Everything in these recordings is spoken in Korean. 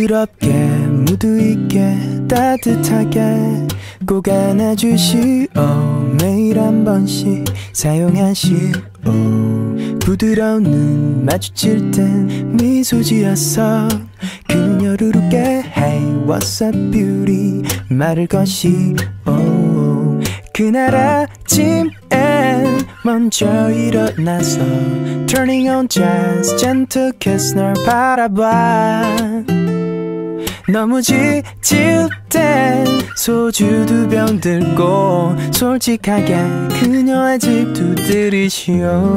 부드럽게 무드 있게 따뜻하게 꼭 안아주시오. 매일 한 번씩 사용하시오. 부드러운 눈 마주칠 땐 미소 지어서 그녀를 웃게 Hey what's up beauty 말을 거시오. 그날 아침엔 먼저 일어나서 Turning on jazz gentle kiss 널 바라봐. 너무 지칠 땐 소주 2병 들고 솔직하게 그녀의 집 두드리시오.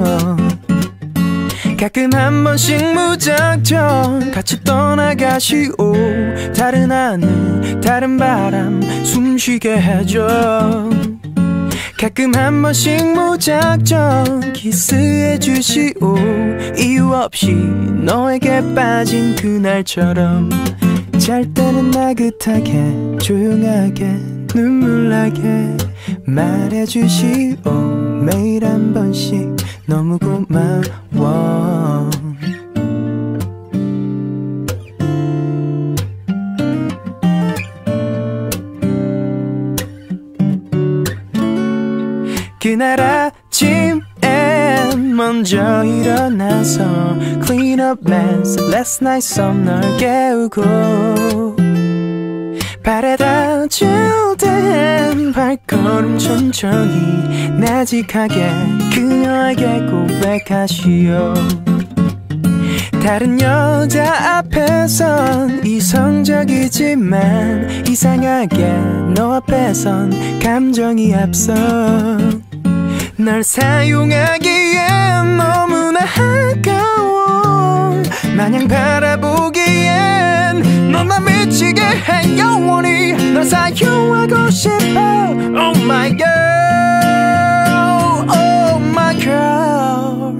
가끔 한 번씩 무작정 같이 떠나가시오. 다른 하늘 다른 바람 숨쉬게 해줘. 가끔 한 번씩 무작정 키스해주시오. 이유 없이 너에게 빠진 그날처럼 잘 때는 나긋하게 조용하게 눈물 나게 말해주시오. 매일 한 번씩 너무 고마워. 그날 아침엔 먼저 일어나서 Clean up mess last night 썸 널 깨우고 발에 닿을 땐 발걸음 천천히 나직하게 그녀에게 고백하시오. 다른 여자 앞에선 이성적이지만 이상하게 너 앞에선 감정이 앞서. 널 사용하기엔 너무나 아까워. 마냥 바라보기엔 넌 나 미치게 해. 영원히 널 사용하고 싶어. Oh my girl, oh my girl.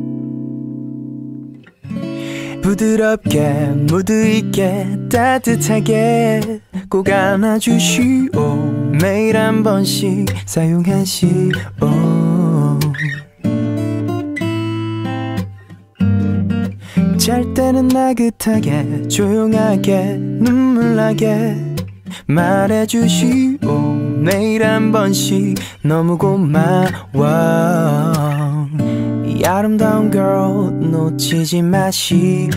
부드럽게 무드 있게 따뜻하게 꼭 안아주시오. 매일 한 번씩 사용하시오. 잘 때는 나긋하게 조용하게 눈물 나게 말해주시오. 매일 한 번씩 너무 고마워. 이 아름다운 girl 놓치지 마시오.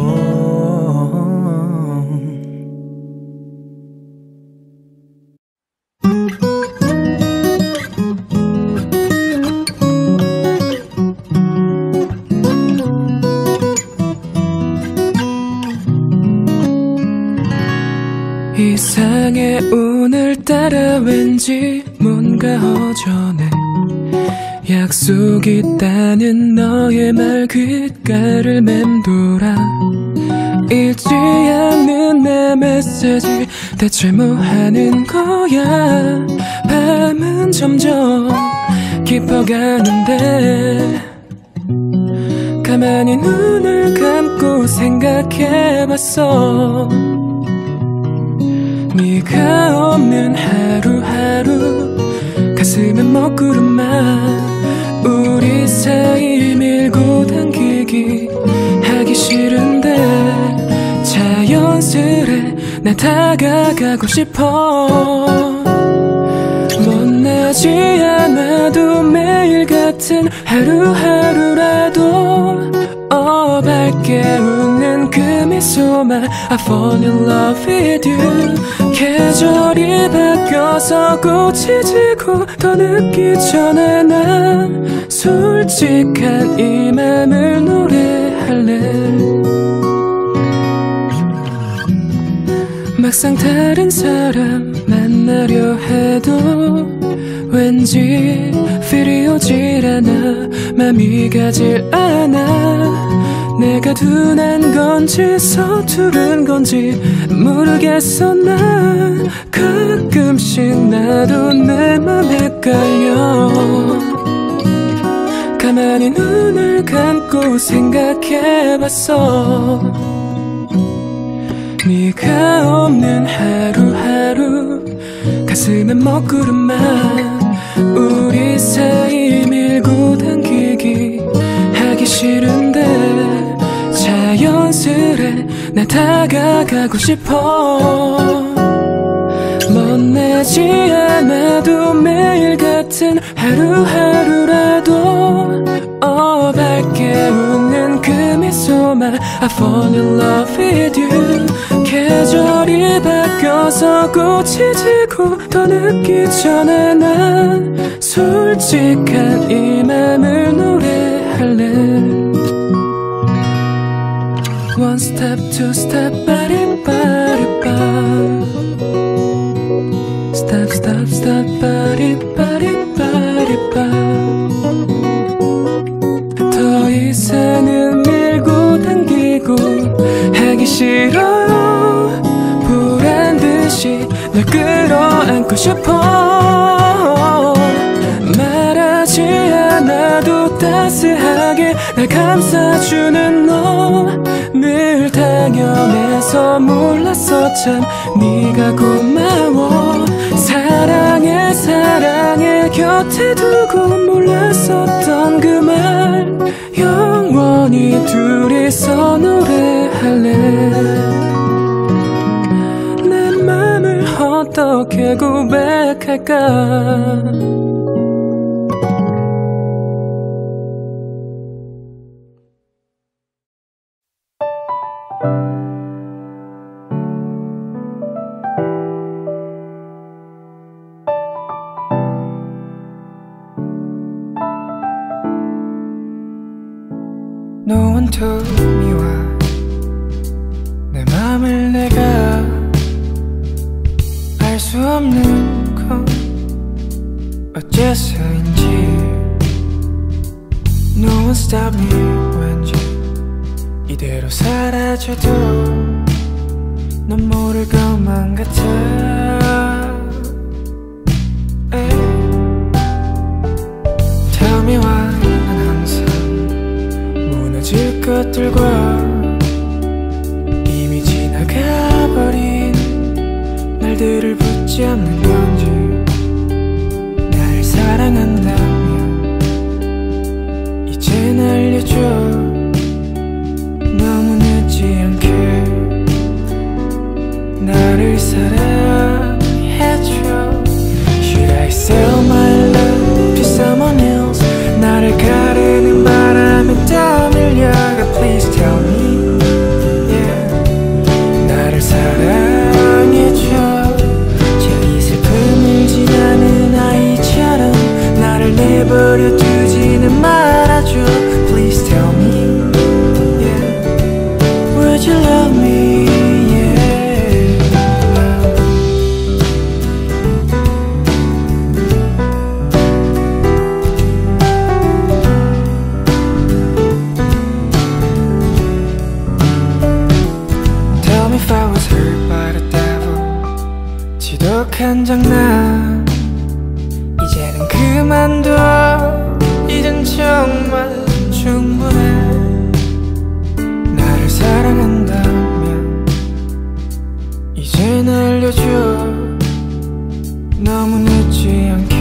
이상해 오늘따라 왠지 뭔가 허전해. 약속 있다는 너의 말 귓가를 맴돌아. 읽지 않는 내 메시지 대체 뭐 하는 거야. 밤은 점점 깊어가는데 가만히 눈을 감고 생각해봤어. 네가 없는 하루하루 가슴에 먹구름만. 우리 사이 밀고 당기기 하기 싫은데 자연스레 나 다가가고 싶어. 못나지 않아도 매일 같은 하루하루라도 밝게 웃는 그 미소만 I fall in love with you. 계절이 바뀌어서 꽃이 지고 더 늦기 전에 난 솔직한 이 맘을 노래할래. 막상 다른 사람 만나려 해도 왠지 필이 오질 않아. 맘이 가질 않아. 내가 둔한 건지 서투른 건지 모르겠어. 난 가끔씩 나도 내 맘 헷갈려. 가만히 눈을 감고 생각해봤어. 네가 없는 하루하루 가슴에 먹구름만. 우리 사이 밀고 당기기 하기 싫은데 자연스레 나 나 다가가고 싶어. 멋내지 않아도 매일 같은 하루하루라도 밝게 웃는 그 미소만 I fall in love with you. 계절이 바뀌어서 꽃이 지고 더 늦기 전에 난 솔직한 이 맘을 노래할래. One step, two step, 빠리빠리빠. Step, step, step, 빠리빠리빠리빠. 더 이상은 밀고 당기고 하기 싫어. 보란듯이 널 끌어안고 싶어. 말하지 않아도 따스하게 날 감싸주는 너. 늘 당연해서 몰랐어 참 네가 고마워. 사랑해 사랑해 곁에 두고 몰랐었던 그 말 영원히 둘이서 노래할래. 내 맘을 어떻게 고백할까. No one told me why 내 맘을 내가 알 수 없는 건 어째서인지. No one stopped me 왠지 이대로 사라져도 넌 모를 것만 같아. Tell me why 질 것들과 이미 지나가버린 날들을 붙지 않는 건지. 나를 사랑한다면 이젠 알려줘. 너무 늦지 않게 나를 사랑해줘. Should I sell my love to someone else? 나를 가르는 바람에 떠밀려가 Please tell me yeah. 나를 사랑해줘. 저이 슬픔을 지나는 아이처럼 나를 내버려 두지는 말아줘. Please tell me yeah. Would you love me 지독한 장난 이제는 그만둬. 이젠 정말 충분해. 나를 사랑한다면 이젠 알려줘. 너무 늦지 않게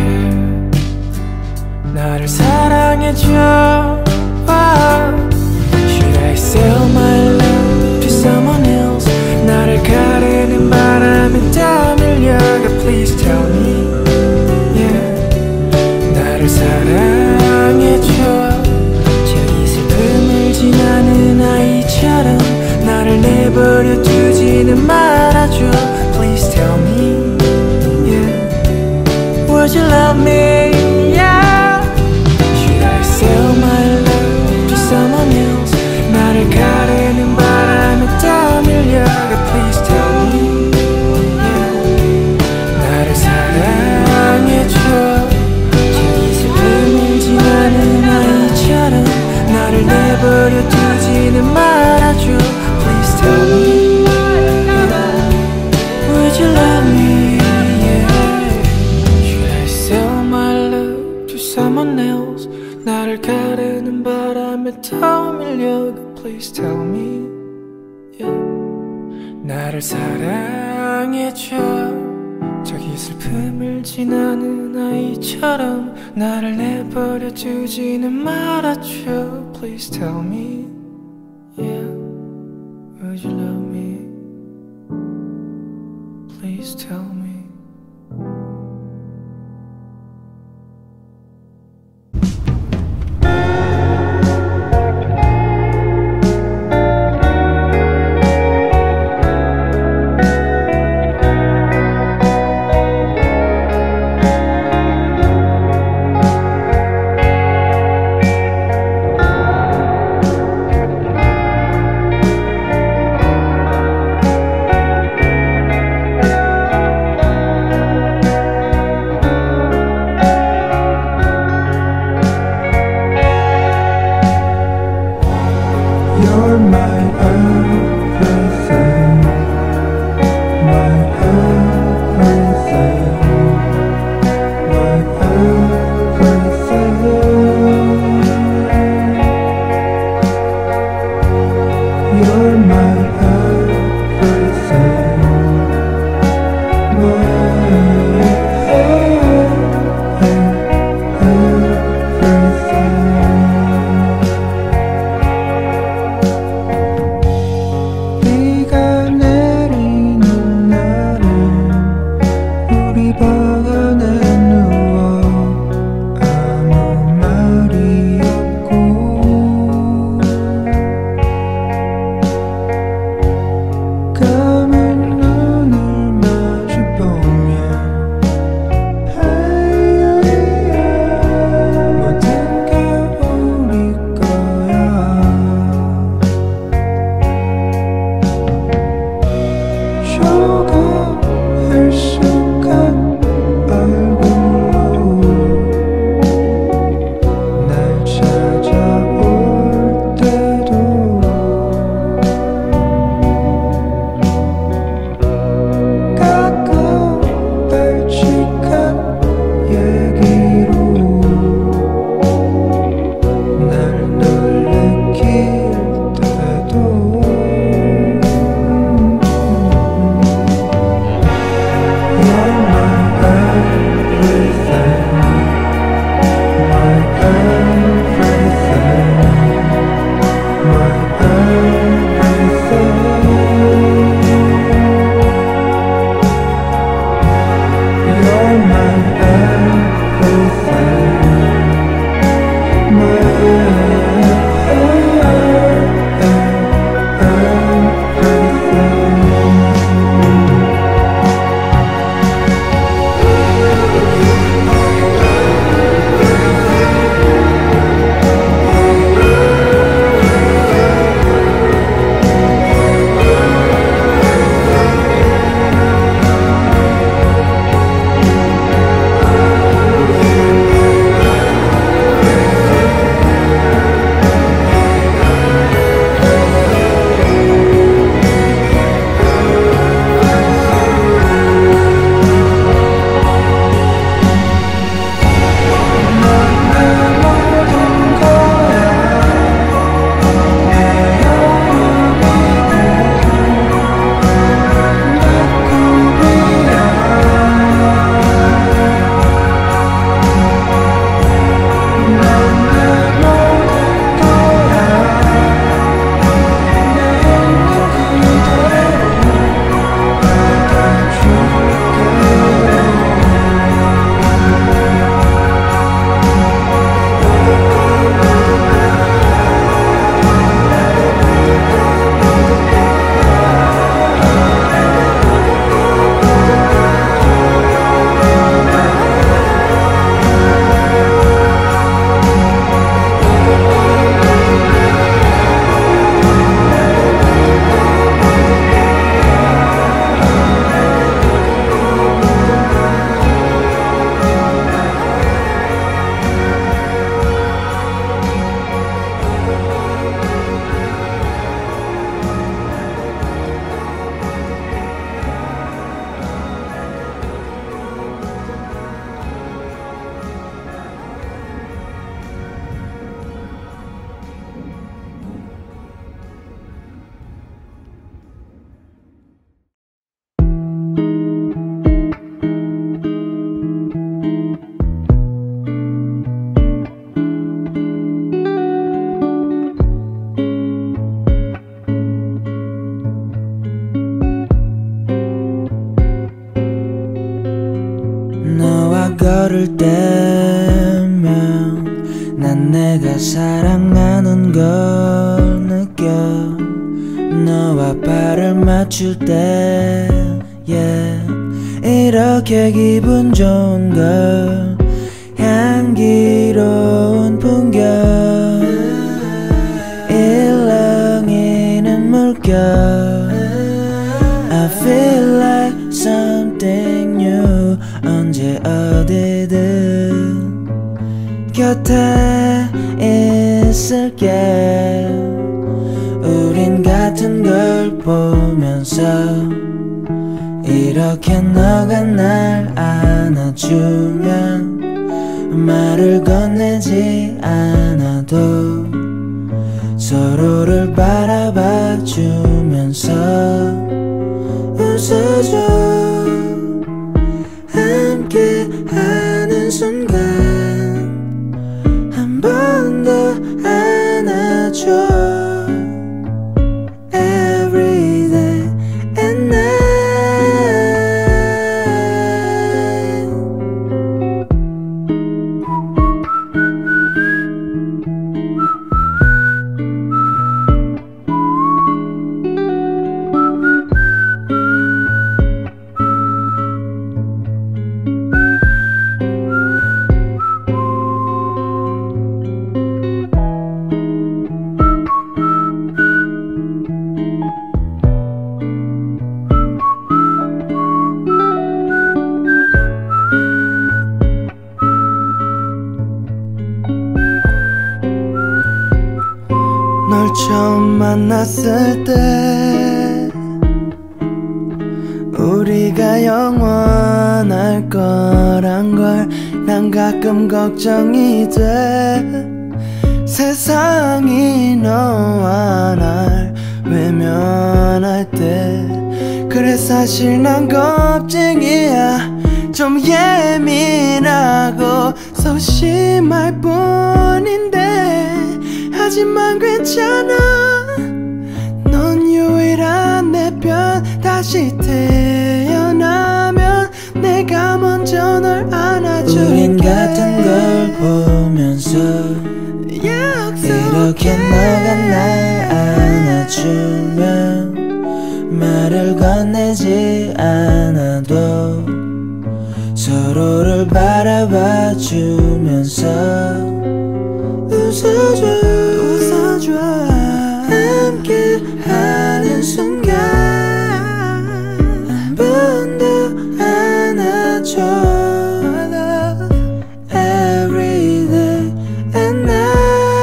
나를 사랑해줘. Should I sell my love to someone else? 나를 가르는 바람에 떠밀려가 Please tell me yeah. 나를 사랑해줘. 저이 슬픔을 지나는 아이처럼 나를 내버려 두지는 말아줘. Please tell me yeah. Would you love me yeah. Should I sell my love to someone else? 나를 가르는 바람에 떠밀려가 Please tell me yeah. 나를 사랑해줘. 저이 슬픔을 지나는 아이처럼 나를 내버려 두지는 말아줘. Please tell me yeah. Would you love me yeah. Should I sell my love to someone else? 나를 가르는 바람에 떠밀려가 Please tell me yeah. 나를 사랑해줘. 저기 슬픔을 지나는 아이처럼 나를 내버려 두지는 말아줘. Please tell me yeah. Would you love me 너와 걸을 때면 난 내가 사랑하는 걸 느껴. 너와 발을 맞출 때 이렇게 기분 좋은 걸. 향기로운 풍경 일렁이는 물결 I feel like something new. 언제 어디든 곁에 있을게. 우린 같은 걸 보면서 이렇게 너가 날 안아주면 말을 건네지 않아도 서로를 바라봐 주면서 웃어줘. 함께 하는 순간 한 번 더 안아줘. Every day and night. 널 처음 만났을 때 우리가 영원할 거란 걸 난 가끔 걱정이 돼. 세상이 너와 날 외면할 때. 그래 사실 난 겁쟁이야. 좀 예민하고 소심할 뿐인데 하지만 괜찮아. 넌 유일한 내 편. 다시 태어나면 내가 먼저 널 안아줄게. 우린 같은 걸 보면서 이렇게 너가 날 안아주면 말을 건네지 않아도 서로를 바라봐 주면서 웃어줘. 함께 하는 순간 한 번 더 안아줘. Every day and night.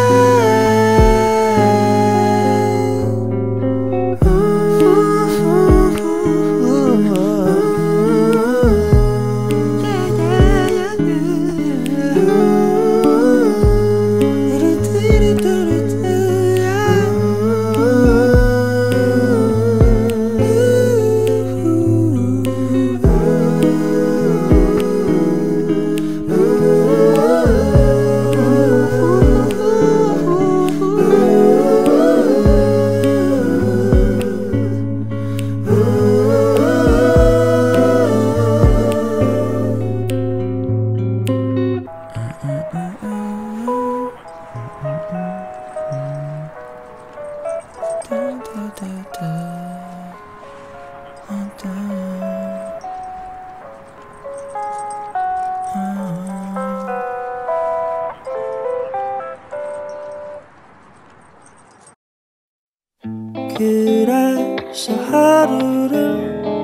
그래서 하루를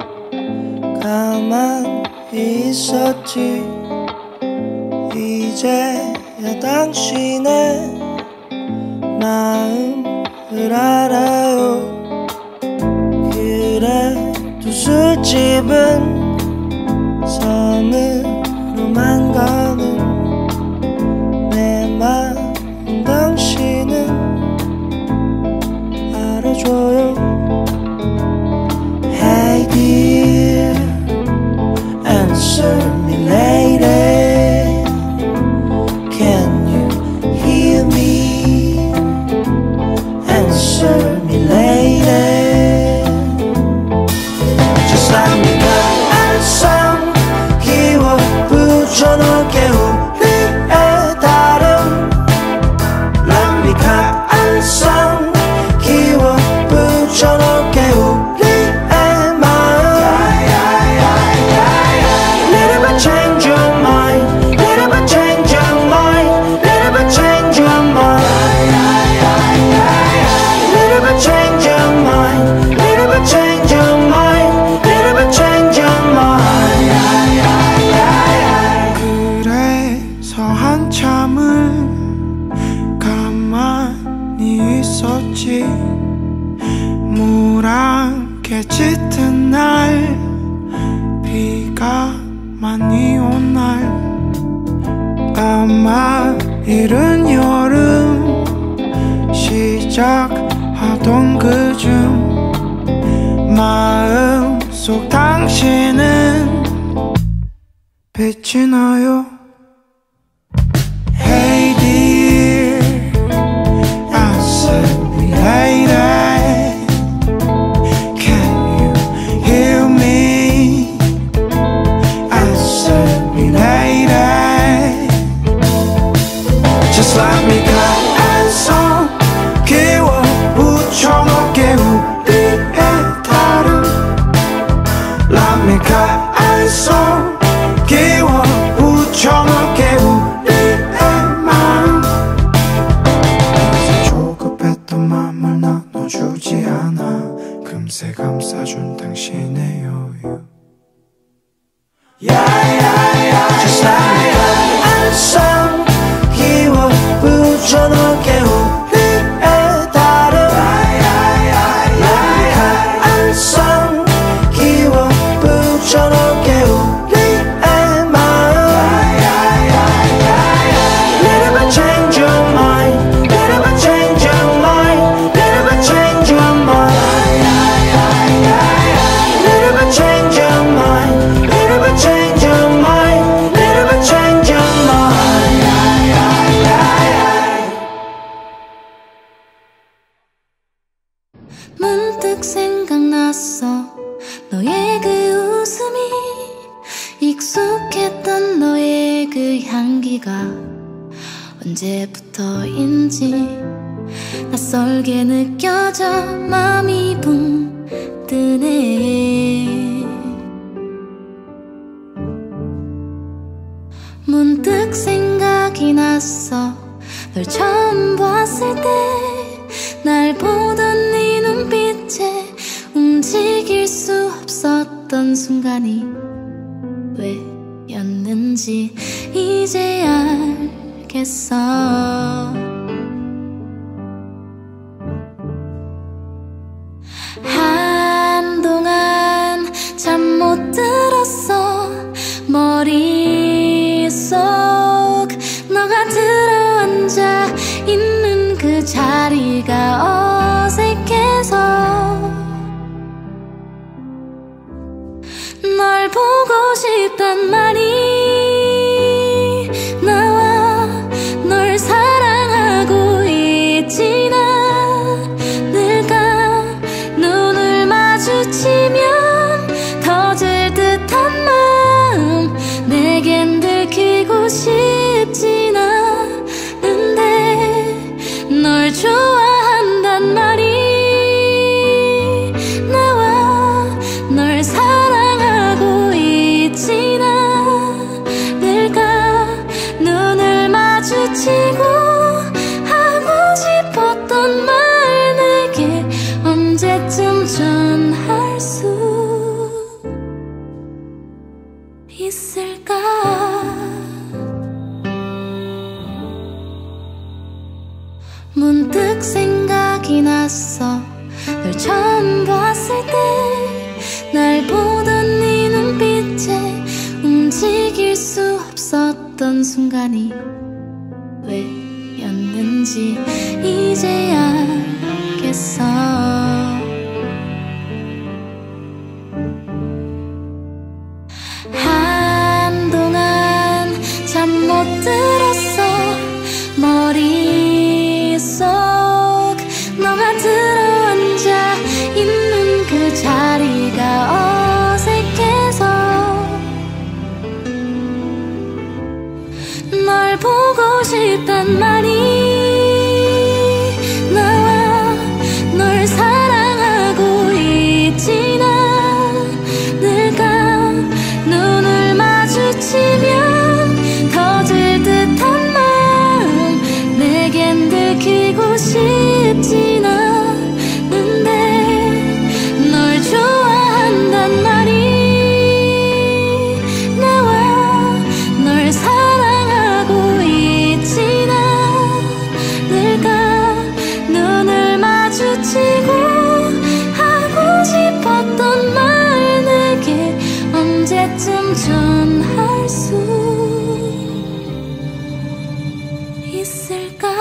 가만히 있었지. 이제야 당신의 마음을 알아요. 그래도 술집은 섬으로만 가는 내 마음 당신은 알아줘요. Hey dear, answer me lady. Can you hear me? Answer me lady. Just let me know. 붙여놓을게 우리의 다름 Let me 가안성 기워 붙여놓을게 우리의 마음 Little bit change your mind Little bit change your mind Little bit change your mind Little bit change your mind Little bit change your mind Little bit change your mind 그래서 한참을 가만히 있었지 모란게 짙은 날 비가 많이 온 날 아마 이른 여름 시작하던 그중 마음속 당신은 빛이 나요 Hey dear I said we lady Can you hear me I said we lady Just let me 가안성 기워 붙여놓을게 우리의 다름 Let me 가안성 기워 붙여놓을게 우리의 마음 조급했던 맘을 나눠주지 않아 금세 감싸준 당신의 여유 Just let me 가안성 기워 붙여놓을게 우리의 다름 Let me 가안성 기워 붙여놓을게 우리의 마음 Little bit change your mind Little bit change your mind Little bit change your mind Little bit change your mind Little bit change your mind Little bit change your mind 문득 생각났어 너의 그 웃음이 익숙했던 너의 그 향기가 언제부터인지 낯설게 느껴져 마음이 붕 뜨네 문득 생각이 났어 널 처음 봤을 때 날 보던 네 눈빛에 움직일 수 없었던 순간이 왜였는지 이제 알겠어 한동안 잠 못 들었어 머릿속 너가 들어앉아 있는 그 자리가 어색해서 널 보고 싶단 말이 나와 널 사랑하고 있진 않을까 눈을 마주치면 터질 듯한 마음 내겐 들키고 싶진 않은데 널 좋아한단 말이 나와 널 사랑하고 있진 않을까 눈을 마주치고 하고 싶었던 말 내게 언제쯤 전할 수 있을까 문득 생각이 났어 널 처음 봤을 때 날 보던 네 눈빛에 움직일 수 없었던 순간이 왜였는지 이제 알겠어 한동안 잠 못 들었어 머릿속 너가 들어앉아 있는 그 자리가 어색해서 널 보고 싶단 말이 나와 널 사랑하고 있진 않을까 눈을 마주치면 터질 듯한 마음 내겐 들키고 싶진 않은데 널 좋아한단 말이 나와 널 사랑하고 있진 않을까 눈을 마주치고 하고 싶었던 말 내게 언제쯤 전할 수 있을까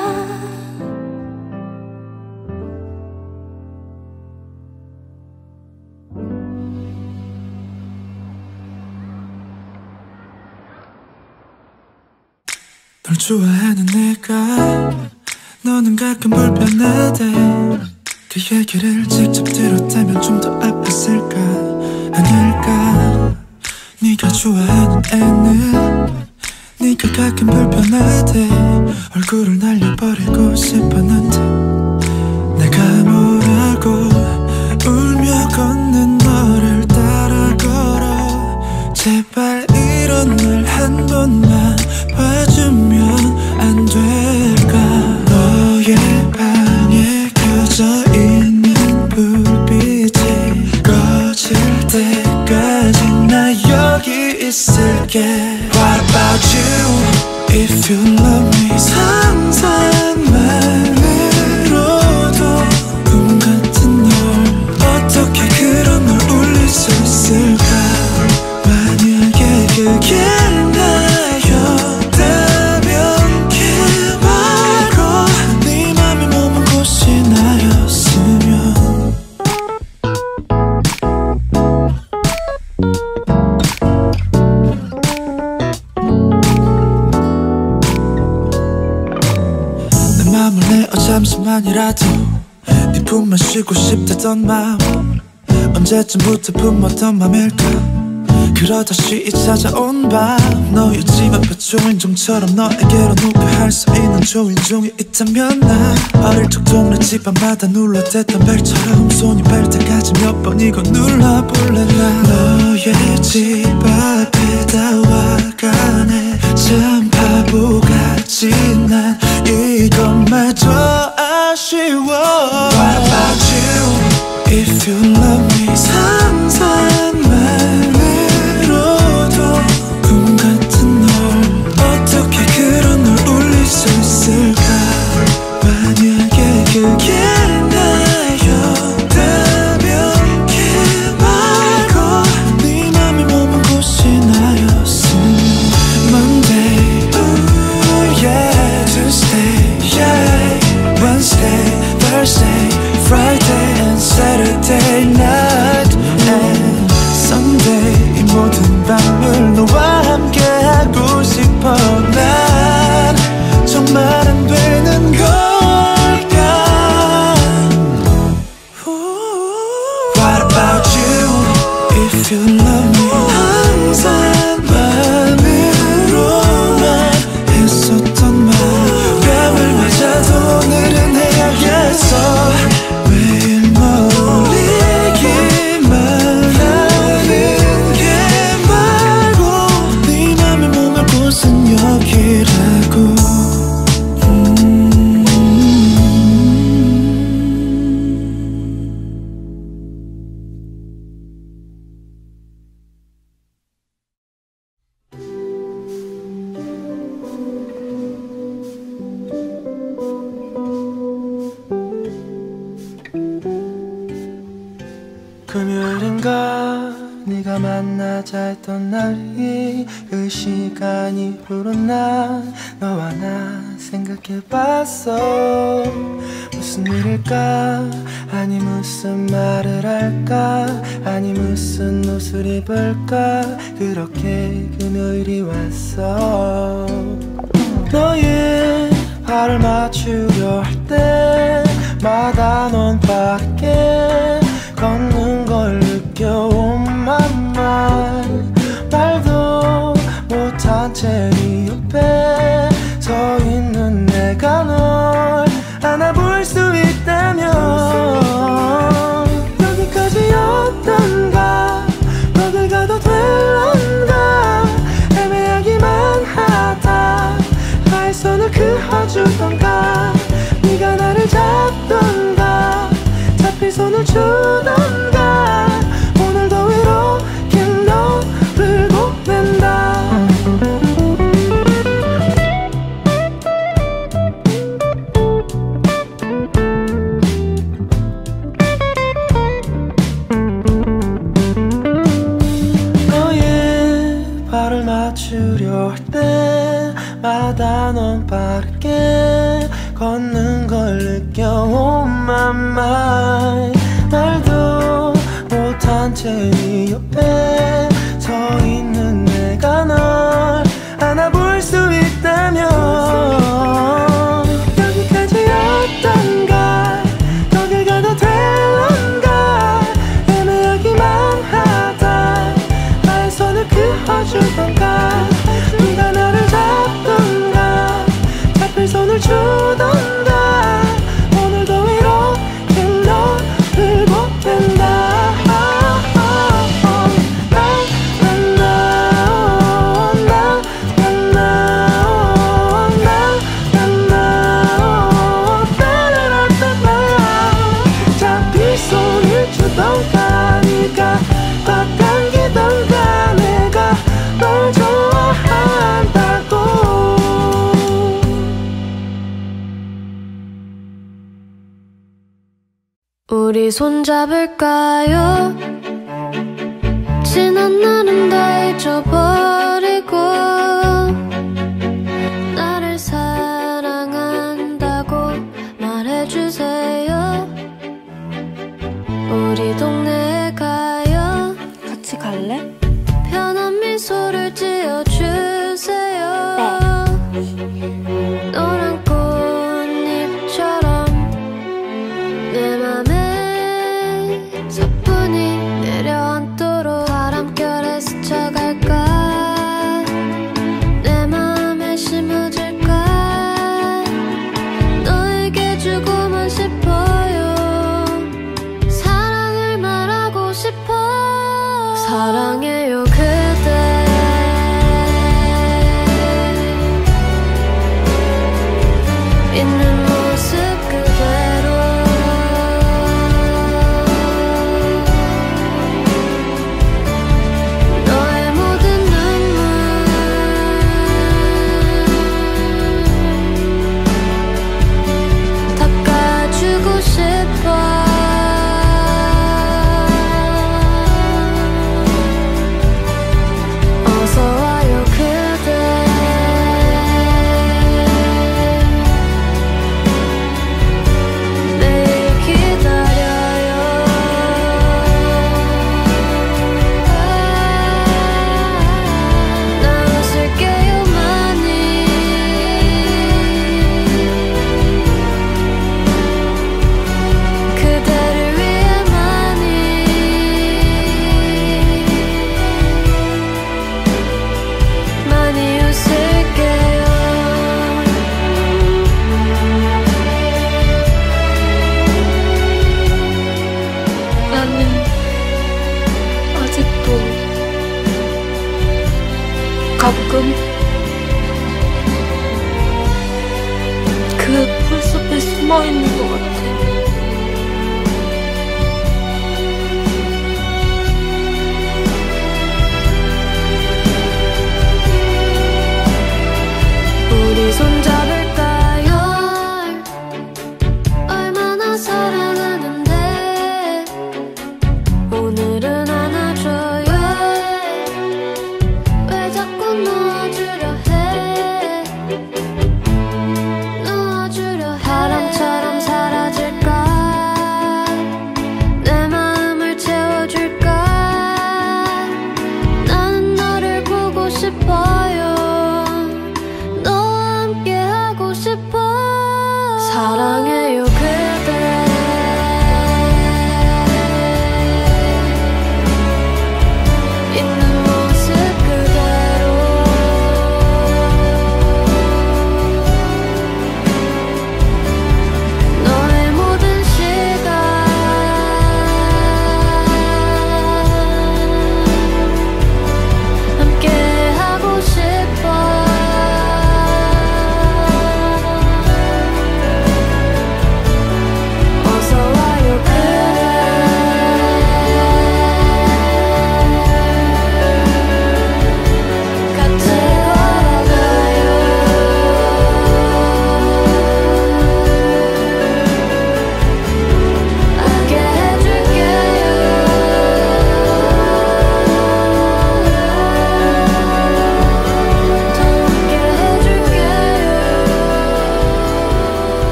널 좋아하는 내가 너는 가끔 불편하대 그 얘기를 직접 들었다면 좀 더 아팠을까 아닐까 네가 좋아하는 애는 네가 가끔 불편하대 얼굴을 날려버리고 싶었는데 내가 뭐라고 울며 걷는 너를 따라 걸어 제발 이런 날 한 번만 봐주면 안 될까 너의 방에 켜져 있는 불빛이 꺼질 때까지 나 여기 있을게 What about you if you love me 상상만으로도 꿈 같은 널 어떻게 그런 널 울릴 수 있을까 만약에 그게 나였다면 그바로 네 맘에 머문 곳이 나였으면 내 맘을 내어 잠시만이라도 네 품만 쉬고 싶다던 마음 언제쯤부터 품었던 맘일까 그러다 쉬이 찾아온 밤 너였지만 표초인종처럼 너에게로 누구할 수 있는 조인종이 있다면 난 어릴 적 동네 집안마다 눌러댔던 벨처럼 손이 벨 때까지 몇 번이고 눌러볼래 난 너의 집 앞에다 와가네 참 바보같이 난 이것마저 아쉬워 What about you if you love me 상상만으로도 꿈 같은 널 어떻게 그런 널 울릴 수 있을까 만약에 그게 나였다면 그바로 네 맘에 머문 곳이 나였으면 Monday, ooh yeah Tuesday, yeah Wednesday, Thursday, Friday and Saturday night and Sunday 이 모든 밤을 너와 함께 하고 싶어 난 정말 안 되는 걸까 What about you if you love me 항상 맘으로만 했었던 말 뺨을 맞아도 오늘은 해야겠어 매일 멀리기만 하는 게 말고 네 맘에 머물 곳은 여기라고 금요일인가 네가 만나자 했던 날이 그 시간이 흐른 날 너와 나 생각해봤어 무슨 일일까 아니 무슨 말을 할까 아니 무슨 옷을 입을까 그렇게 금요일이 왔어 너의 발을 맞추려 할 때마다 넌 밖에 걷는 걸 느껴 온 맘만 말도 못한 채 채 네 옆에 서 있는 내가 널 안아볼 수 있다면 여기까지였던가 어딜 가도 될런가 애매하기만 하다 나의 손을 그어주던가 네가 나를 잡던가 잡힌 손을 주던가 오늘도 이렇게 너를 보낸다 발을 맞추려 할 때마다 넌 빠르게 걷는 걸 느껴 Oh my mind 말도 못한 채 네 옆에 서 있는 내가 널 안아볼 수 있다면 여기까지였던가 여길 가도 될런가 애매하기만 하다 나의 손을 그어주던가 네가 나를 잡던가 잡힐 손을 주던가 오늘도 이렇게 너를 보낸다 잡힐 손을 주던가 네가 꽉 당기던가 내가 널 좋아한다고 우리 손잡을까요? 지난 날은 다 잊어버리고 나를 사랑한다고 말해주세요. 우리 동네에 가요. 같이 갈래? 편한 미소를 지어주세요. 네. 노란 꽃잎처럼 내 맘에 사뿐히 내려앉도록 바람결에 스쳐갈까 내 맘에 심어질까 너에게 주고만 싶어요. 사랑을 말하고 싶어. 사랑해요 그대 있는 모습 그대로 너의 모든 눈물 닦아주고 싶어. 어서 와요 그대 매일 기다려요. 나 웃을게요 많이 그대를 위해 많이 많이 웃을게요. 나는 아직도 가끔 그 풀숲에 숨어있는 것 같아. 우리 손잡을까요? 얼마나 사랑하는데 오늘은 안아줘요. 왜 자꾸 놓아주려 해. 놓아주려 해. 바람처럼 사라질까 내 마음을 채워줄까 나는 너를 보고 싶어요. 너와 함께 하고 싶어. 사랑해요 그대 있는 모습 그대로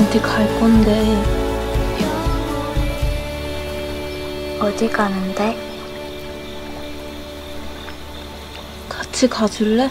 어디 갈 건데. 어디 가는데? 같이 가줄래?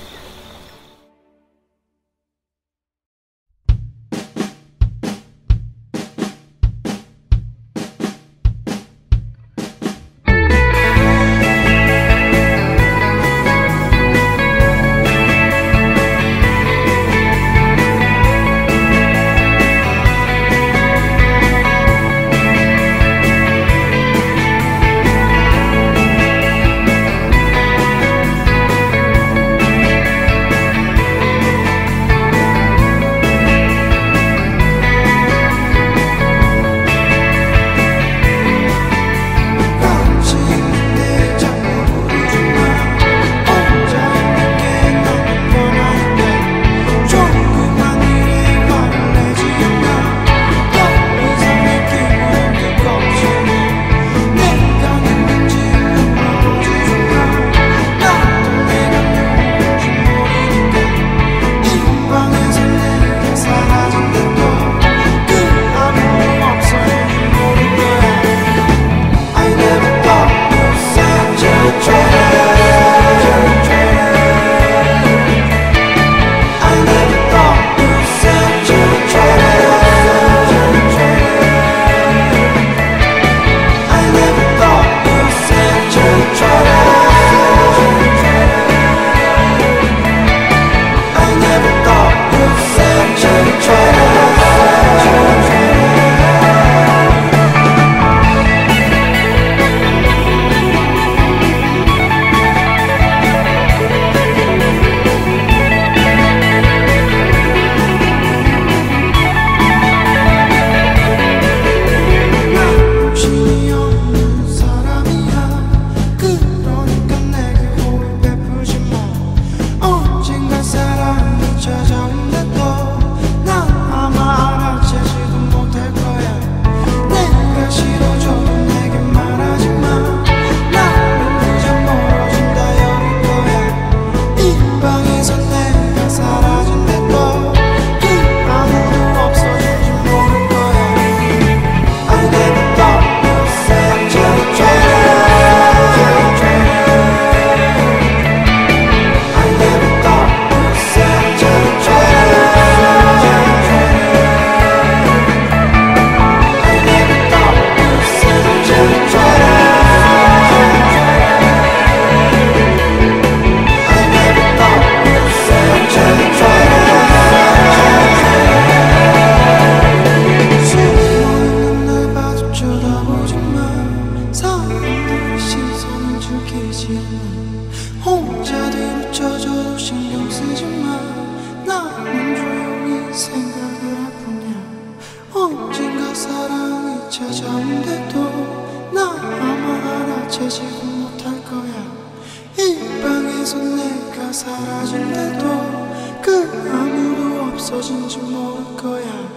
찾아온데도 나 아마 알아채지도 못할 거야. 이 방에서 내가 사라진데도 그 아무도 없어진 줄 모를 거야.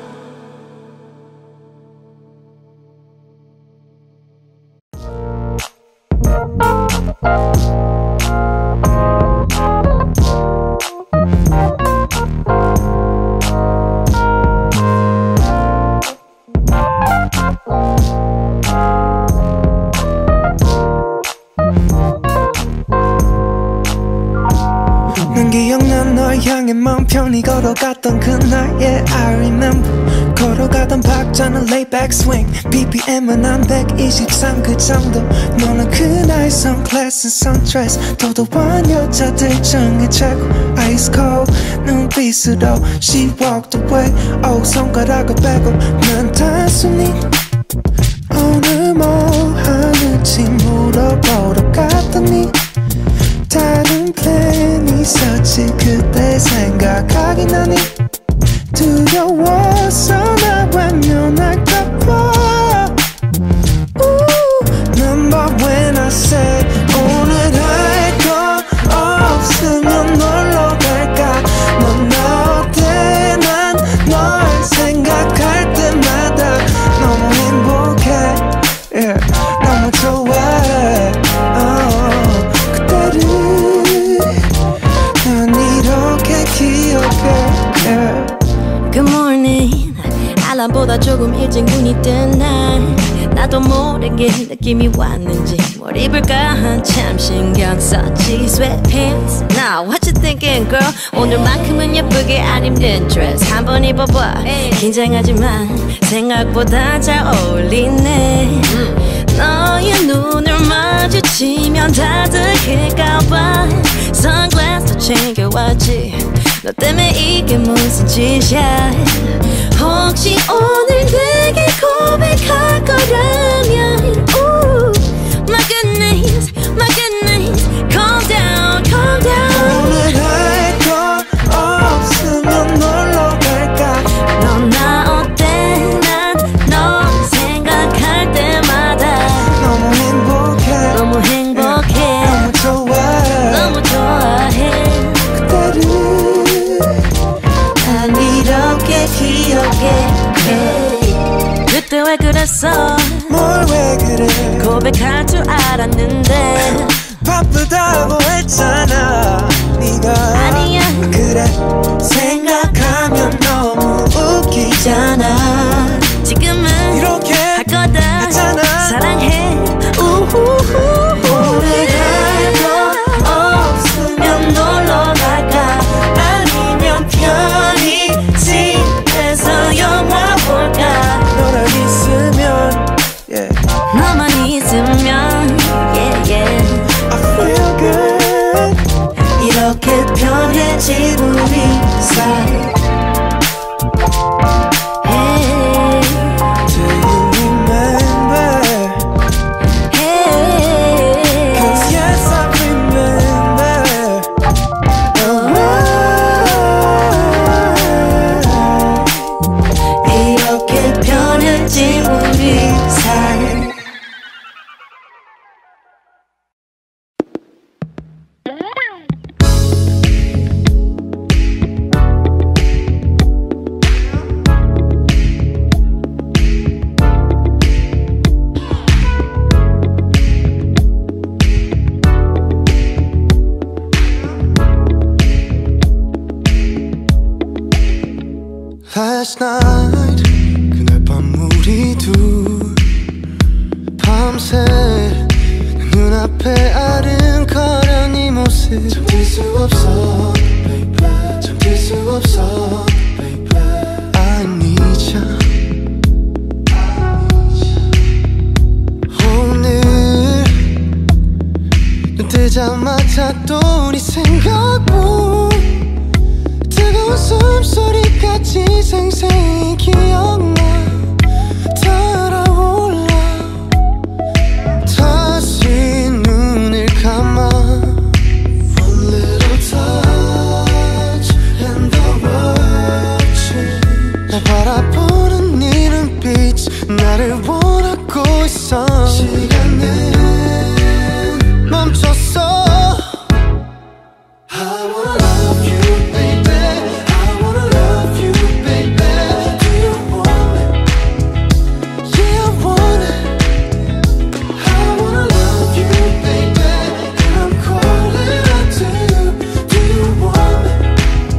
난 기억나 널 향해 마음 편히 걸어갔던 그날 yeah I remember 걸어가던 박자는 layback swing BPM은 한 123 그 정도 너는 그날 선글라스 선드레스 도도한 여자들 중에 최고 ice cold 눈빛으로 she walked away oh 손가락을 빼고 난 단순히 오늘 뭐 하는지 물어보러 갔더니 다른 플랜이 있었지. 그때 생각하기 나니 두려워서 나 외면할까봐. Remember when I said 오늘 할 거 없으면 놀러 갈까. 넌 어때 난 널 생각할 때마다 너무 행복해 yeah, 너무 좋아해 난 이렇게 기억해 알람보다 조금 일찍 눈이 뜬 날 나도 모르게 느낌이 왔는지 뭘 입을까 한참 신경 썼지. Sweatpants Now what you thinking girl? 오늘만큼은 예쁘게 안 입는 드레스 한번 입어봐. 긴장하지만 생각보다 잘 어울리네. 너의 눈을 마주치면 다들킬까봐 선글라스도 챙겨왔지. 너 때문에 이게 무슨 짓이야. 혹시 오늘 내게 고백할 거라면 Ooh, my goodness, my goodness. Calm down, calm down. 오늘 할 거 없으면 놀러 갈까. 넌 나 어때? 난 너 생각할 때마다 너무 행복해. 너무 행복해. 너무 좋아. 너무 좋아해. 그때를 난 이렇게 기억해. 그때 왜 그랬어? 뭘 왜 그래. 고백할 줄 알았는데 바쁘다고 했잖아. 네가 아니야. 그래 생각하면 너무 웃기잖아. 지금은 이렇게 할 거다 했잖아. 사랑해. 우후후. 오늘 할 거 없으면 놀러 갈까. 아니면 편히 집에서 영화 볼까. 너랑 있으면 yeah. 너만 있으면 yeah, yeah. I feel good. 이렇게 편해진 우리 사이. Hey, Do you remember? hey. 'Cause yes I remember. 이렇게 편해진 우리 사이. Last night 그날 밤 우리 둘 밤새 내 눈앞에 아른거려 네 모습 잠들 수 없어 baby. 잠들 수 없어 baby. I need you. 오늘 눈 뜨자마자 또 네 생각뿐 뜨거운 숨소리까지 생생히 기억나. 달아올라. 다시 눈을 감아. One little touch and the world change. 날 바라보는 네 눈빛 나를 원하고 있어. 시간은 멈췄어. I wanna love you baby. I wanna love you baby. Do you want it? Yeah I want it. I wanna love you baby. And I'm calling out to you. Do you want it?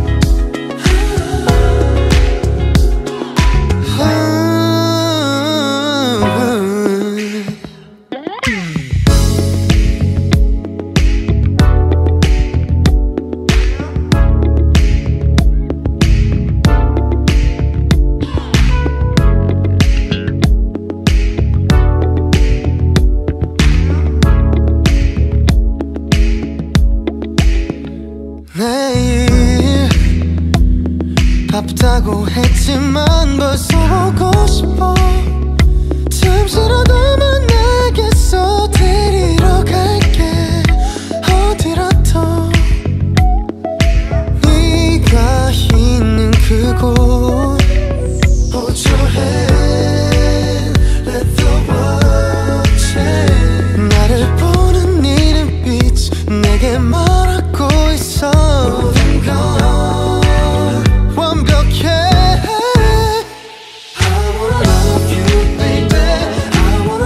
내일 바쁘다고 했지만 벌써 오고 싶어. 잠시라도 만나겠어. 데리러 갈게 어디라도. 네가 있는 그곳. Put your hand, let the world change. 나를 보는 네 눈빛 내게 말하고 있어. 모든 건 완벽해. I wanna love you baby. I wanna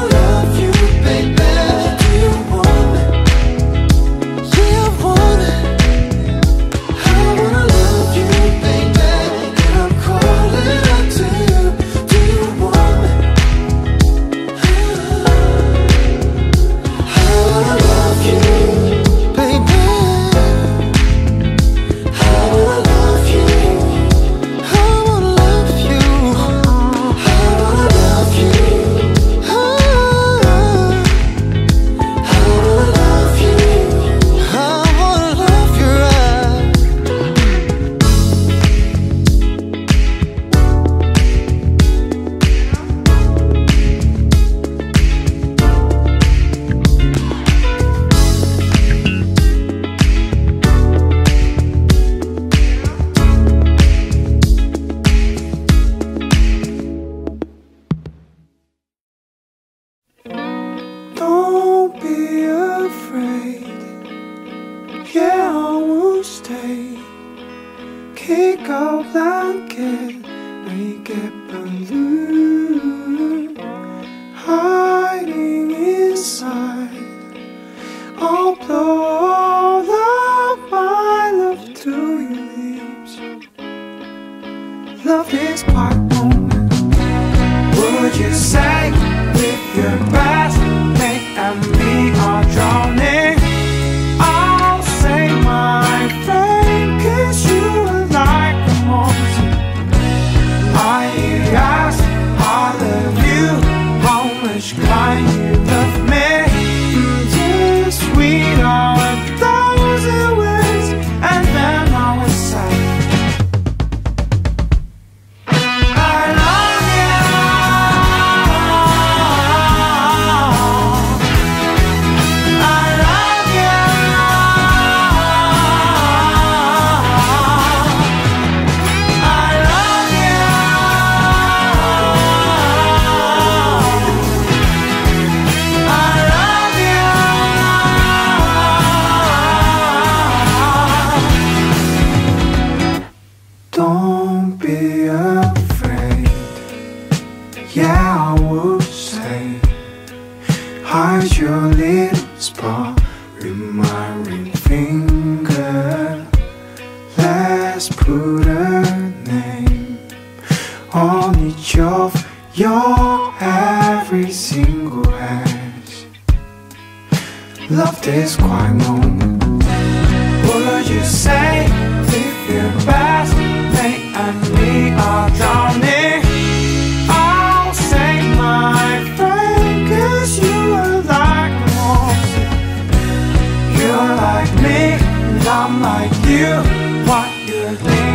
mágico blanket make a balloon hiding inside. I'll blow all of my love to your lips. Love is quite moment. Would you say with your best mate and me are drowning? I'll say my friend, 'cause you are like the most. I ask, I love you, how much can you love me? Just sweet all 1,000 words, and then I will say I love you. I love you. I love you. I love you. Don't be afraid. Yeah, I would say hide your little spot with my ring finger. Let's put a name on each of your every single edge. Love this quiet moment. Would you say if your best mate and me are drowning? I'll say my friend, 'cause you are like the most. You're like me and I'm like you. What you're thinking